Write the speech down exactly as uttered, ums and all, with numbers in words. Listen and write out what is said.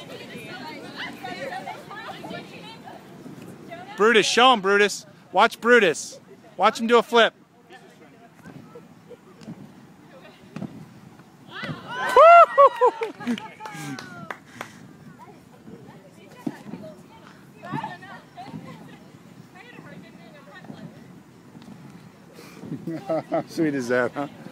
Brutus, show him, Brutus. Watch Brutus. Watch him do a flip. How sweet is that, huh?